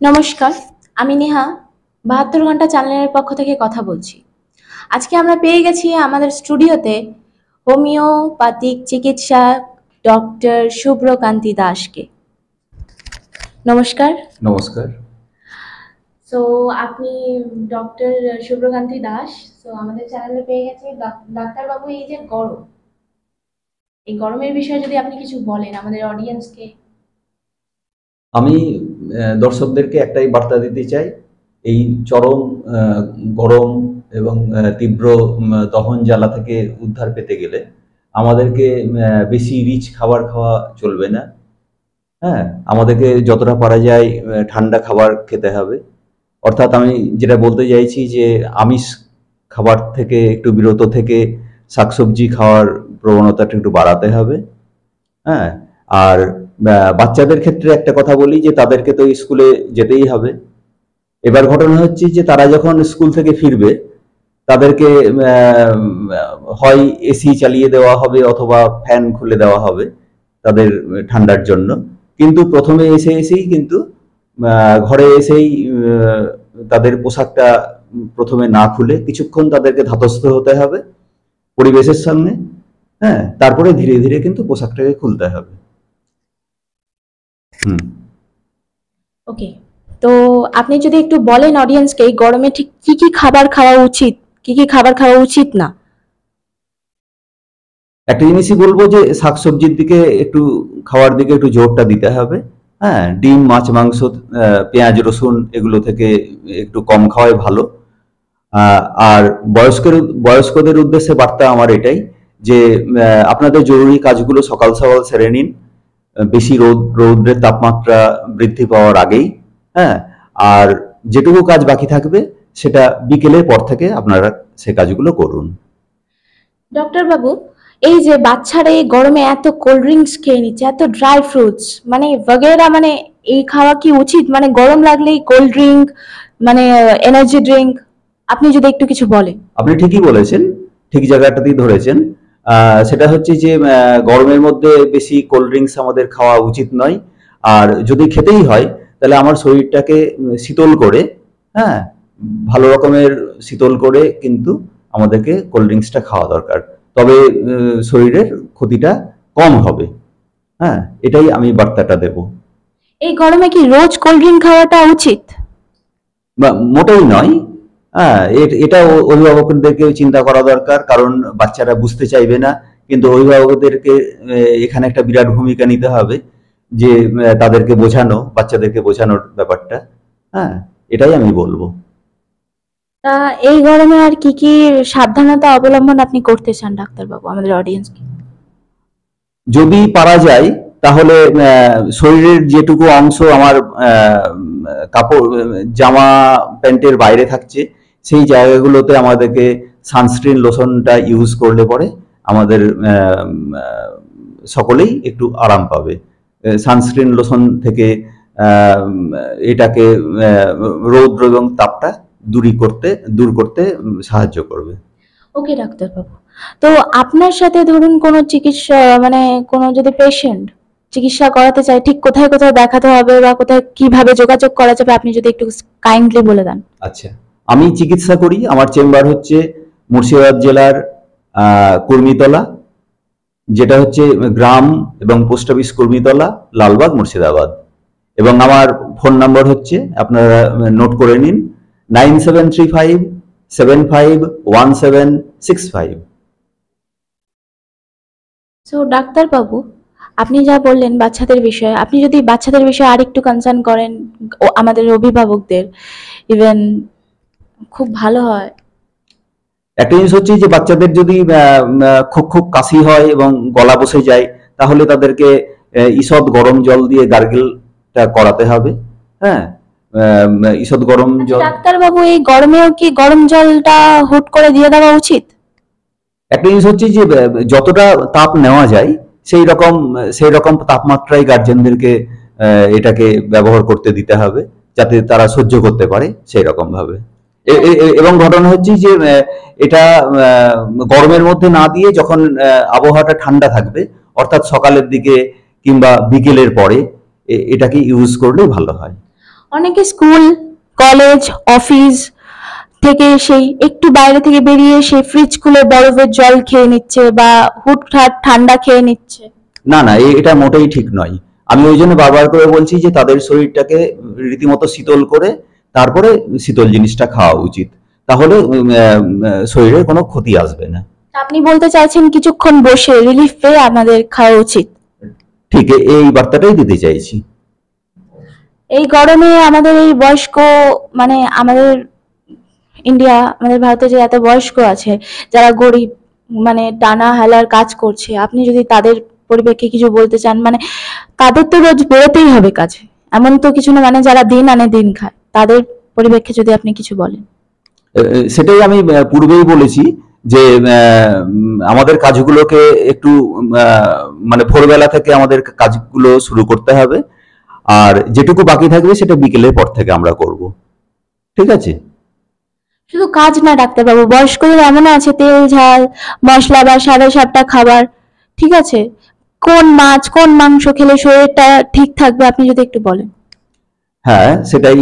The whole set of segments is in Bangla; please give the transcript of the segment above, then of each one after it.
নমস্কার, আমি নেহা ৭২ ঘন্টা চ্যানেলের পক্ষ থেকে কথা বলছি। আজকে আমরা পেয়ে গেছি আমাদের স্টুডিওতে হোমিওপ্যাথিক চিকিৎসক ডক্টর শুভ্রকান্তি দাসকে। নমস্কার। নমস্কার। সো আপনি ডক্টর শুভ্রকান্তি দাস। সো আমাদের চ্যানেলে পেয়ে গেছি ডাক্তারবাবু। এই যে গরম, এই গরমের বিষয়ে যদি আপনি কিছু বলেন আমাদের অডিয়েন্সকে। আমি দর্শকদেরকে একটাই বার্তা দিতে চাই, এই চরম গরম এবং তীব্র দহন জ্বালা থেকে উদ্ধার পেতে গেলে আমাদেরকে বেশি রিচ খাবার খাওয়া চলবে না। হ্যাঁ, আমাদেরকে যতটা পারা যায় ঠান্ডা খাবার খেতে হবে। অর্থাৎ আমি যেটা বলতে চাইছি যে আমিষ খাবার থেকে একটু বিরত থেকে শাকসবজি খাওয়ার প্রবণতাটা একটু বাড়াতে হবে। হ্যাঁ, আর বাচ্চাদের ক্ষেত্রে একটা কথা বলি যে তাদেরকে তো স্কুলে যেতেই হবে। এবার ঘটনা হচ্ছে যে তারা যখন স্কুল থেকে ফিরবে তাদেরকে হয় এসি চালিয়ে দেওয়া হবে অথবা ফ্যান খুলে দেওয়া হবে তাদের ঠান্ডার জন্য। কিন্তু প্রথমে এসেই কিন্তু ঘরে এসেই তাদের পোশাকটা প্রথমে না খুলে কিছুক্ষণ তাদেরকে ধাতস্থ হতে হবে পরিবেশের সামনে। হ্যাঁ, তারপরে ধীরে ধীরে কিন্তু পোশাকটাকে খুলতে হবে। ওকে, তো আপনি যদি একটু বলেন অডিয়েন্সকে এই গরমে ঠিক কি কি খাবার খাওয়া উচিত, কি কি খাবার খাওয়া উচিত না। একটা জিনিসই বলবো যে শাকসবজির দিকে একটু খাওয়ার দিকে একটু জোরটা দিতে হবে। হ্যাঁ, ডিম মাছ মাংস পেঁয়াজ রসুন এগুলো থেকে একটু কম খাওয়াই ভালো। আর বয়স্কদের উদ্দেশ্যে বার্তা আমার এটাই যে আপনাদের জরুরি কাজগুলো সকাল সকাল সেরে নিন, বেশি রৌদ্রের তাপমাত্রা বৃদ্ধি পাওয়ার আগেই। হ্যাঁ, আর যেটুকু কাজ বাকি থাকবে সেটা বিকেলের পর থেকে আপনারা সে কাজগুলো করুন। ডক্টর বাবু, এই যে বাচ্চারা এই গরমে এত কোল্ড ড্রিঙ্কস খেয়ে নিচ্ছে, এত ড্রাই ফ্রুটস মানে বগেরা, মানে এই খাওয়া কি উচিত? মানে গরম লাগলেই কোল্ড ড্রিঙ্ক, মানে এনার্জি ড্রিঙ্ক, আপনি যদি একটু কিছু বলেন। আপনি ঠিকই বলেছেন, ঠিক জায়গাটাতেই ধরেছেন। সেটা হচ্ছে যে গরমের মধ্যে বেশি কোল্ড ড্রিঙ্কস আমাদের খাওয়া উচিত নয়। আর যদি খেতেই হয় তাহলে আমার শরীরটাকে শীতল করে, হ্যাঁ, ভালো রকমের শীতল করে কিন্তু আমাদেরকে কোল্ড ড্রিঙ্কসটা খাওয়া দরকার। তবে শরীরের ক্ষতিটা কম হবে। হ্যাঁ, এটাই আমি বার্তাটা দেব। এই গরমে কি রোজ কোল্ড ড্রিঙ্ক খাওয়াটা উচিত? মোটেই নয়। হ্যাঁ, এটা অভিভাবকদেরকে চিন্তা করা দরকার, কারণ বাচ্চারা বুঝতে চাইবে না। কিন্তু অভিভাবকদেরকে এখানে একটা বিরাট ভূমিকা নিতে হবে যে তাদেরকে বোঝানো, বাচ্চাদেরকে বোঝানোর ব্যাপারটা। হ্যাঁ, এটাই আমি বলবো। এই গরমে আর কি কি সাবধানতা অবলম্বন আপনি করতে চান ডাক্তারবাবু আমাদের অডিয়েন্সকে? যদি পারা যায় তাহলে শরীরের যেটুকু অংশ আমার কাপড় জামা প্যান্টের বাইরে থাকছে সেই জায়গাগুলোতে আমাদেরকে সানস্ক্রিন লোশনটা ইউজ করলে পরে আমাদের সকলেই একটু আরাম পাবে। সানস্ক্রিন লোশন থেকে এটাকে রৌদ্র এবং তাপটা দূর করতে সাহায্য করবে। ওকে ডাক্তারবাবু, তো আপনার সাথে ধরুন কোনো চিকিৎসা, মানে কোনো যদি পেশেন্ট চিকিৎসা করাতে চায়, ঠিক কোথায় কোথায় দেখাতে হবে বা কোথায় কিভাবে যোগাযোগ করা যাবে আপনি যদি একটু কাইন্ডলি বলে দেন। আচ্ছা, আমি চিকিৎসা করি, আমার চেম্বার হচ্ছে মুর্শিদাবাদ জেলার কর্মীতলা, যেটা হচ্ছে গ্রাম এবং পোস্ট অফিস কর্মীতলা, লালবাগ, মুর্শিদাবাদ। এবং আমার ফোন নাম্বার হচ্ছে, আপনারা নোট করে নিন, 9735751765। সো ডাক্তারবাবু, আপনি যা বললেন বাচ্চাদের বিষয়ে, আপনি যদি বাচ্চাদের বিষয়ে আরেকটু কনসার্ন করেন আমাদের অভিভাবকদের, ইভেন খুব ভালো হয়। একটা জিনিস হচ্ছে যে বাচ্চাদের যদি খুব কাশি হয় এবং গলা বসে যায় তাহলে তাদেরকে ঈষৎ গরম জল দিয়ে গার্গেলটা করাতে হবে। হ্যাঁ, ঈষৎ গরম জল। ডাক্তারবাবু, এই গরমেও কি গরম জলটা হুট করে দিয়ে দেওয়া উচিত? একটা জিনিস হচ্ছে যে যতটা তাপ নেওয়া যায় সেই রকম তাপমাত্রায় গার্জেনদেরকে এটাকে ব্যবহার করতে দিতে হবে যাতে তারা সহ্য করতে পারে সেই রকম ভাবে। এবং ঘটনা হচ্ছে যে এটা গরমের মধ্যে না দিয়ে যখন আবহাওয়াটা ঠান্ডা থাকবে, অর্থাৎ সকালের দিকে কিংবা বিকেলের পরে এটাকে ইউজ করলে ভালো হয়। অনেকে স্কুল, কলেজ, অফিস থেকে সেই একটু বাইরে থেকে বেরিয়ে সেই ফ্রিজ খুলে বরফের জল খেয়ে নিচ্ছে বা হুটহাট ঠান্ডা খেয়ে নিচ্ছে। না না, এটা মোটেই ঠিক নয়। আমি ওই জন্য বারবার করে বলছি যে তাদের শরীরটাকে রীতিমতো শীতল করে তারপরে শীতল জিনিসটা খাওয়া উচিত, তাহলে শরীরে কোনো ক্ষতি আসবে না। আপনি বলতে চাইছেন কিছুক্ষণ বসে রিলিফ পেয়ে আমাদের খাওয়া উচিত। ঠিক এই বার্তাটাই দিতে চাইছি। এই গরমে আমাদের এই বয়স্ক, মানে আমাদের ইন্ডিয়া, আমাদের ভারতে যে এত বয়স্ক আছে যারা গরিব, মানে টানা হেলার কাজ করছে, আপনি যদি তাদের পরিপ্রেক্ষে কিছু বলতে চান, মানে তাদের তো রোজ বেরোতেই হবে কাজে, এমন তো কিছু না, মানে যারা দিন আনে দিন খায়, তাদের পরিপ্রেক্ষে যদি আপনি কিছু বলেন। সেটাই আমি পূর্বেই বলেছি যে আমাদের কাজগুলোকে একটু মানে ভোরবেলা থেকে আমাদের কাজগুলো শুরু করতে হবে, আর যেটুকু বাকি থাকবে সেটা বিকেলের পর থেকে আমরা করব। ঠিক আছে? শুধু কাজ না ডাক্তারবাবু, বয়স্কদের এমন আছে তেল ঝাল মশলা বা সাদা সাপটা খাবার, ঠিক আছে? কোন মাছ কোন মাংস খেলে শরীরটা ঠিক থাকবে আপনি যদি একটু বলেন। হ্যাঁ, সেটাই।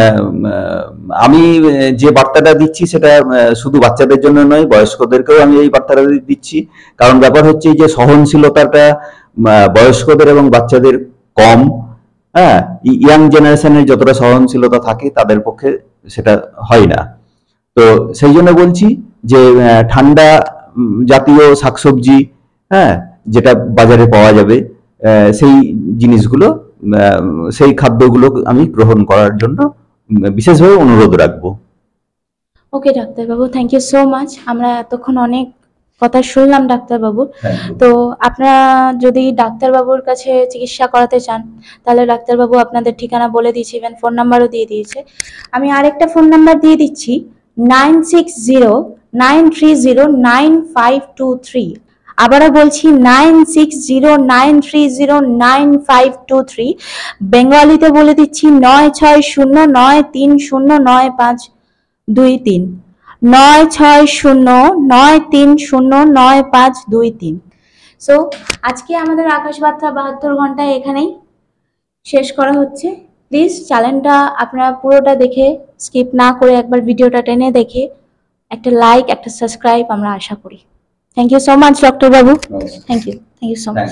আমি যে বার্তাটা দিচ্ছি সেটা শুধু বাচ্চাদের জন্য নয়, বয়স্কদেরকেও আমি এই বার্তাটা দিচ্ছি। কারণ ব্যাপার হচ্ছে যে সহনশীলতাটা বয়স্কদের এবং বাচ্চাদের কম। হ্যাঁ, ইয়াং জেনারেশনের যতটা সহনশীলতা থাকে তাদের পক্ষে সেটা হয় না। তো সেই জন্য বলছি যে ঠান্ডা জাতীয় শাকসবজি, হ্যাঁ, যেটা বাজারে পাওয়া যাবে, সেই জিনিসগুলো, সেই খাদ্যগুলো আমি গ্রহণ করার জন্য বিশেষভাবে অনুরোধ রাখবো। ওকে ডাক্তারবাবু, থ্যাংক ইউ সো মাচ। আমরা এতক্ষণ অনেক কথা শুনলাম ডাক্তারবাবুর। হ্যাঁ। তো আপনারা যদি ডাক্তারবাবুর কাছে চিকিৎসা করাতে চান, তাহলে ডাক্তারবাবু আপনাদের ঠিকানা বলে দিয়েছে, ইভেন ফোন নাম্বারও দিয়ে দিয়েছে। আমি আরেকটা ফোন নাম্বার দিয়ে দিচ্ছি, 9609309523। আবারও বলছি 9609309523। বেঙ্গলিতে বলে দিচ্ছি 9609309523, 9609309523। সো আজকে আমাদের আকাশবার্তা 72 ঘন্টায় এখানেই শেষ করা হচ্ছে। প্লিজ চ্যানেলটা আপনারা পুরোটা দেখে স্কিপ না করে একবার ভিডিওটা টেনে দেখে একটা লাইক একটা সাবস্ক্রাইব আমরা আশা করি। Thank you so much doctor বাবু, থ্যাংক ইউ সো মাচ।